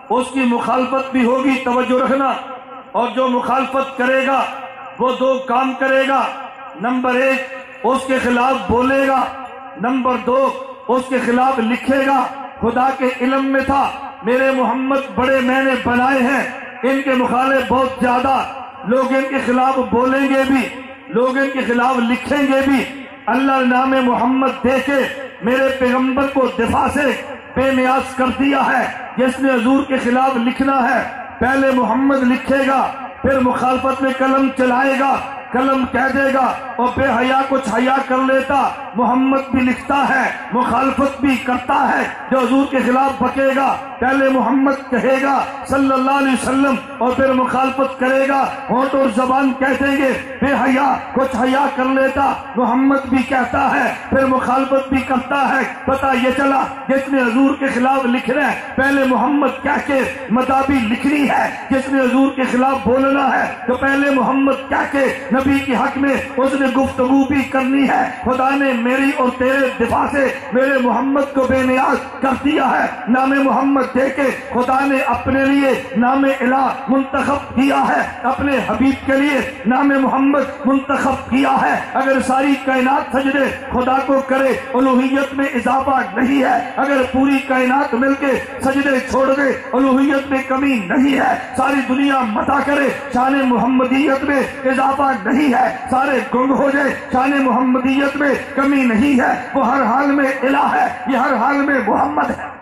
اس کی مخالفت بھی ہوگی، توجہ رکھنا۔ اور جو مخالفت کرے گا وہ دو کام کرے گا، نمبر ایک اس کے خلاف بولے گا، نمبر دو اس کے خلاف لکھے گا۔ خدا کے علم میں تھا میرے محمد بڑے میں نے بنائے ہیں، ان کے مخالف بہت زیادہ، لوگ ان کے خلاف بولیں گے بھی، لوگ ان کے خلاف لکھیں گے بھی۔ اللہ نے نام محمد دے کے میرے پیغمبر کو دفاع سے بے نیاز کر دیا ہے۔ جس نے حضور کے خلاف لکھنا ہے پہلے محمد لکھے گا، پھر مخالفت میں قلم چلائے گا، قلم کہہ دے گا، اور بے حیا کچھ حیا کر لیتا۔ محمد بھی لکھتا ہے، مخالفت بھی کرتا ہے۔ جو حضور کے خلاف بکے گا پہلے محمد کہے گا صلی اللہ علیہ وسلم، اور پھر مخالفت کرے گا، ہونٹ اور زبان کہتے گے بے حیا کچھ حیا کر لیتا۔ محمد بھی کہتا ہے پھر مخالفت بھی کرتا ہے۔ پتہ یہ چلا جس نے حضور کے خلاف لکھنا ہے پہلے محمد کہہ کے مدابی لکھنی ہے، جس نے حضور کے خلاف بولنا ہے تو پہلے محمد کہہ کے نبی کے حق میں اس نے گفتگو بھی کرنی ہے۔ خدا نے میری اور تیرے دفاع سے میرے محمد کو بے نیاز کر دیا ہے۔ نام محمد دے کے خدا نے اپنے لیے نام الہ منتخب کیا ہے، اپنے حبیب کے لیے نام محمد منتخب کیا ہے۔ اگر ساری کائنات سجدے خدا کو کرے الوہیت میں اضافہ نہیں ہے، اگر پوری کائنات مل کے سجدے چھوڑ دے الوہیت میں کمی نہیں ہے، ساری دنیا مدح کرے شان محمدیت میں اضافہ نہیں ہے، سارے گنگ ہو جائے شان محمدیت میں کمی نہیں ہے۔ وہ ہر حال میں الہ ہے، یہ ہر حال میں محمد ہے۔